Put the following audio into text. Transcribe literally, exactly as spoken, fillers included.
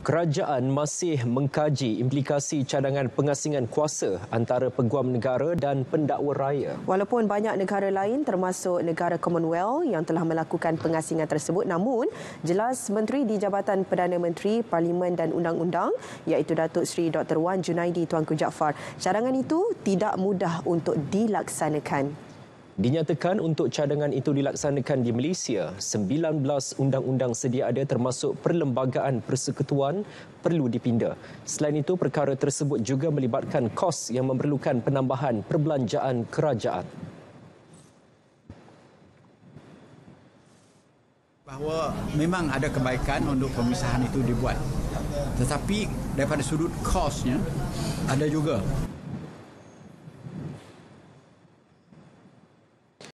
Kerajaan masih mengkaji implikasi cadangan pengasingan kuasa antara peguam negara dan pendakwa raya. Walaupun banyak negara lain termasuk negara Commonwealth yang telah melakukan pengasingan tersebut, namun jelas Menteri di Jabatan Perdana Menteri, Parlimen dan Undang-Undang iaitu Datuk Seri Doktor Wan Junaidi Tuanku Jaafar, cadangan itu tidak mudah untuk dilaksanakan. Dinyatakan untuk cadangan itu dilaksanakan di Malaysia, sembilan belas undang-undang sedia ada termasuk Perlembagaan Persekutuan perlu dipinda. Selain itu, perkara tersebut juga melibatkan kos yang memerlukan penambahan perbelanjaan kerajaan. Bahawa memang ada kebaikan untuk pemisahan itu dibuat. Tetapi daripada sudut kosnya ada juga